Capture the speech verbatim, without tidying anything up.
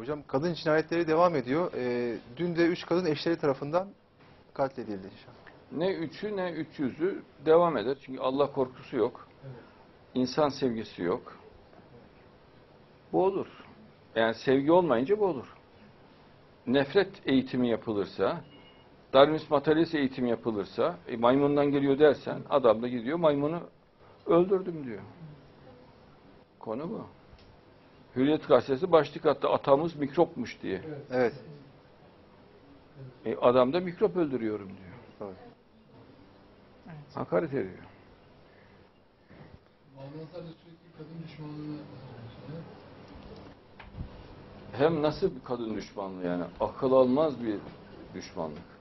Hocam kadın cinayetleri devam ediyor. Ee, dün de üç kadın eşleri tarafından katledildi. Ne üçü ne üç yüzü devam eder. Çünkü Allah korkusu yok. İnsan sevgisi yok. Bu olur. Yani sevgi olmayınca bu olur. Nefret eğitimi yapılırsa, Darwinist materyalist eğitim yapılırsa, e, maymundan geliyor dersen, adam da gidiyor maymunu öldürdüm diyor. Konu bu. Hürriyet Gazetesi başlık attı, atamız mikropmuş diye. Evet. E, adam da mikrop öldürüyorum diyor. Evet. Hakaret ediyor. Bağlantılarda sürekli kadın düşmanlığını Hem nasıl bir kadın düşmanlığı yani? Akıl almaz bir düşmanlık.